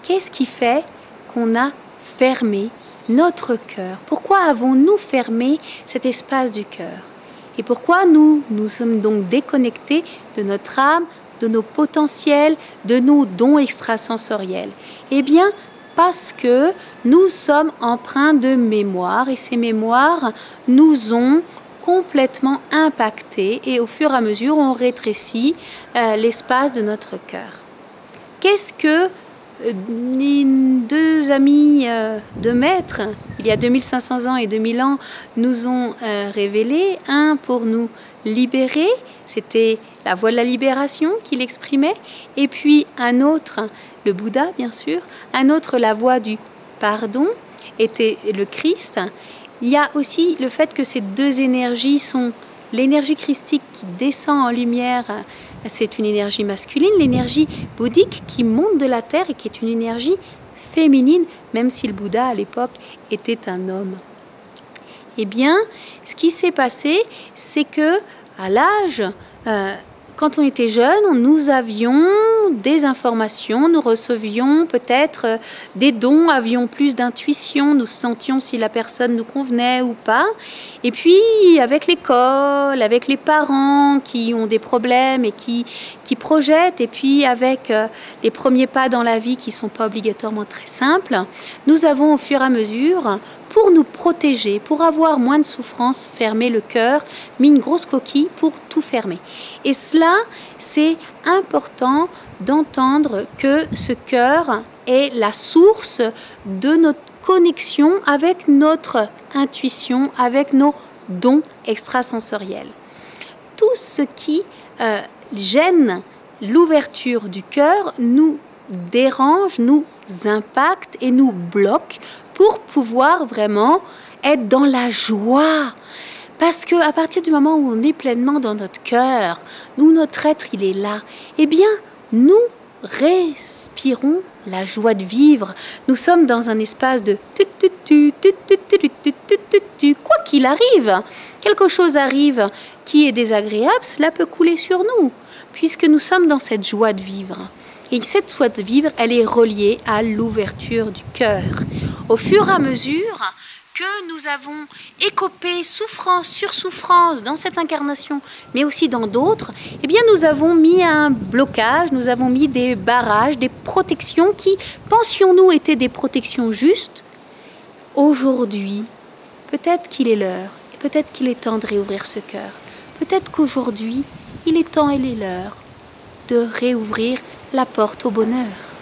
Qu'est-ce qui fait qu'on a fermé notre cœur? Pourquoi avons-nous fermé cet espace du cœur? Et pourquoi nous sommes donc déconnectés de notre âme, de nos potentiels, de nos dons extrasensoriels? Eh bien, parce que nous sommes empreints de mémoire et ces mémoires nous ont complètement impactés et au fur et à mesure, on rétrécit l'espace de notre cœur. Qu'est-ce que deux amis de maître, il y a 2500 ans et 2000 ans, nous ont révélé? Un pour nous libérer, c'était la voie de la libération qu'il exprimait, et puis un autre, le Bouddha bien sûr, un autre, la voie du pardon, était le Christ. Il y a aussi le fait que ces deux énergies sont l'énergie christique qui descend en lumière, c'est une énergie masculine, l'énergie bouddhique qui monte de la terre et qui est une énergie féminine, même si le Bouddha à l'époque était un homme. Eh bien, ce qui s'est passé, c'est que à l'âge, quand on était jeune, nous avions des informations, nous recevions peut-être des dons, avions plus d'intuition, nous sentions si la personne nous convenait ou pas. Et puis, avec l'école, avec les parents qui ont des problèmes et qui projettent, et puis avec les premiers pas dans la vie qui ne sont pas obligatoirement très simples, nous avons au fur et à mesure, pour nous protéger, pour avoir moins de souffrance, fermé le cœur, mis une grosse coquille pour tout fermer. Et cela, c'est important d'entendre que ce cœur est la source de notre connexion avec notre intuition, avec nos dons extrasensoriels. Tout ce qui gêne l'ouverture du cœur nous dérange, nous impacte et nous bloque pour pouvoir vraiment être dans la joie. Parce qu'à partir du moment où on est pleinement dans notre cœur, où notre être il est là, eh bien nous respirons la joie de vivre. Nous sommes dans un espace de quoi qu'il arrive, quelque chose arrive qui est désagréable, cela peut couler sur nous, puisque nous sommes dans cette joie de vivre. Et cette joie de vivre, elle est reliée à l'ouverture du cœur. Au fur et à mesure que nous avons écopé souffrance sur souffrance dans cette incarnation, mais aussi dans d'autres, eh bien nous avons mis un blocage, nous avons mis des barrages, des protections qui, pensions-nous, étaient des protections justes. Aujourd'hui, peut-être qu'il est l'heure, et peut-être qu'il est temps de réouvrir ce cœur. Peut-être qu'aujourd'hui, il est temps et il est l'heure de réouvrir la porte au bonheur.